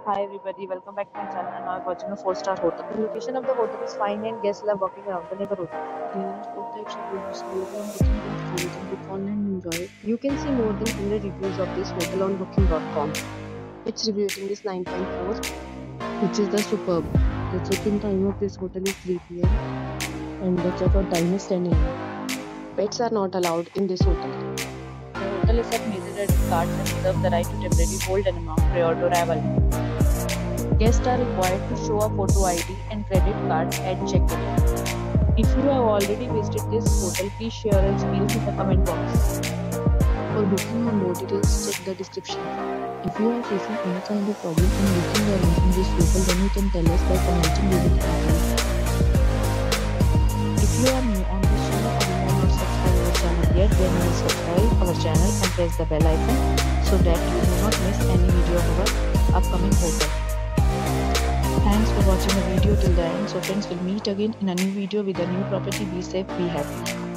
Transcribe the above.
Hi everybody, welcome back to my channel and now I'm watching a 4-star hotel. The location of the hotel is fine and guests love walking around the neighborhood. There are four types of rooms available on booking.com. You can book online and enjoy it. You can see more than 100 reviews of this hotel on booking.com. Its review rating is 9.4, which is the superb. The check-in time of this hotel is 3 p.m. and the check-out time is 10 a.m. Pets are not allowed in this hotel. The hotel accepts major credit cards and reserves the right to temporarily hold an amount prior to arrival. Guests are required to show a photo ID and credit card at check-in. If you have already visited this hotel, please share your experience in the comment box. For booking or more details, check the description. If you are facing any kind of problem in booking a room in this hotel, then you can tell us by commenting using the link. If you are new on this channel or you have not subscribed our channel yet, then you will subscribe our channel and press the bell icon so that you do not miss any video of our upcoming hotel. Thanks for watching the video till the end. So friends, will meet again in a new video with a new property. Be safe, be happy.